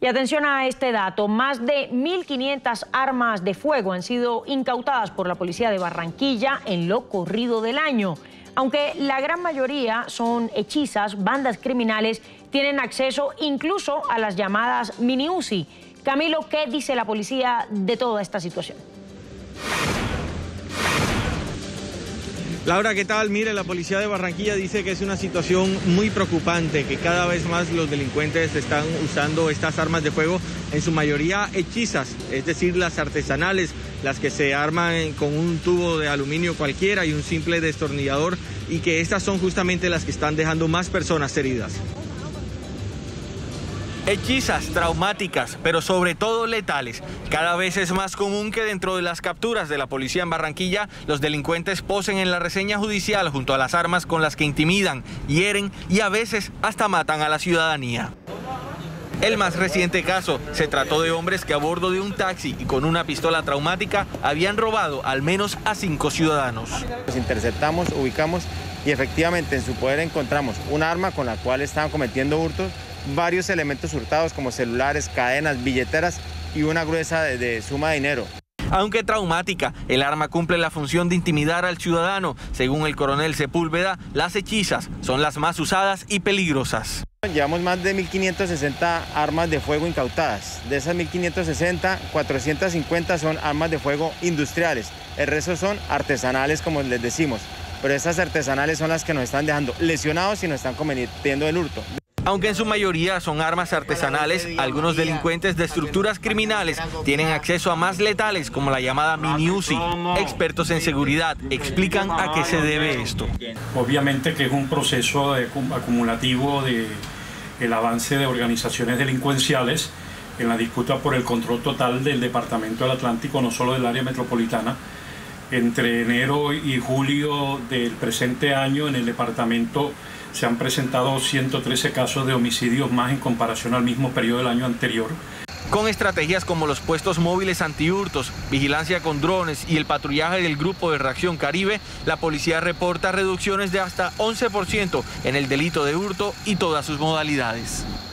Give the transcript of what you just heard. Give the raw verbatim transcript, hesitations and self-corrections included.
Y atención a este dato, más de mil quinientas armas de fuego han sido incautadas por la policía de Barranquilla en lo corrido del año. Aunque la gran mayoría son hechizas, bandas criminales tienen acceso incluso a las llamadas mini Uzi. Camilo, ¿qué dice la policía de toda esta situación? Laura, ¿qué tal? Mire, la policía de Barranquilla dice que es una situación muy preocupante, que cada vez más los delincuentes están usando estas armas de fuego, en su mayoría hechizas, es decir, las artesanales, las que se arman con un tubo de aluminio cualquiera y un simple destornillador, y que estas son justamente las que están dejando más personas heridas. Hechizas, traumáticas, pero sobre todo letales. Cada vez es más común que dentro de las capturas de la policía en Barranquilla, los delincuentes posen en la reseña judicial junto a las armas con las que intimidan, hieren y a veces hasta matan a la ciudadanía. El más reciente caso se trató de hombres que a bordo de un taxi y con una pistola traumática habían robado al menos a cinco ciudadanos. Los interceptamos, ubicamos y efectivamente en su poder encontramos un arma con la cual estaban cometiendo hurtos, varios elementos hurtados como celulares, cadenas, billeteras y una gruesa de, de suma de dinero. Aunque traumática, el arma cumple la función de intimidar al ciudadano. Según el coronel Sepúlveda, las hechizas son las más usadas y peligrosas. Llevamos más de mil quinientas sesenta armas de fuego incautadas. De esas mil quinientas sesenta, cuatrocientas cincuenta son armas de fuego industriales. El resto son artesanales, como les decimos. Pero esas artesanales son las que nos están dejando lesionados y nos están cometiendo el hurto. Aunque en su mayoría son armas artesanales, algunos delincuentes de estructuras criminales tienen acceso a más letales como la llamada mini Uzi. Expertos en seguridad explican a qué se debe esto. Obviamente que es un proceso de, acumulativo de el avance de organizaciones delincuenciales en la disputa por el control total del Departamento del Atlántico, no solo del área metropolitana. Entre enero y julio del presente año en el departamento se han presentado ciento trece casos de homicidios más en comparación al mismo periodo del año anterior. Con estrategias como los puestos móviles antihurtos, vigilancia con drones y el patrullaje del Grupo de Reacción Caribe, la policía reporta reducciones de hasta once por ciento en el delito de hurto y todas sus modalidades.